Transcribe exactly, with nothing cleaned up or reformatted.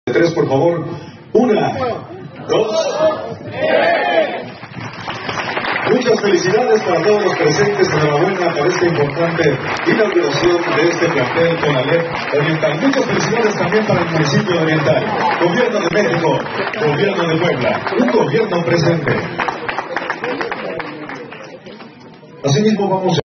Tres, por favor. Una, dos, tres. Muchas felicidades para todos los presentes. Enhorabuena por esta importante inauguración de este plantel con Alep Oriental. Muchas felicidades también para el municipio de Oriental. Gobierno de México, Gobierno de Puebla, un gobierno presente. Asimismo vamos a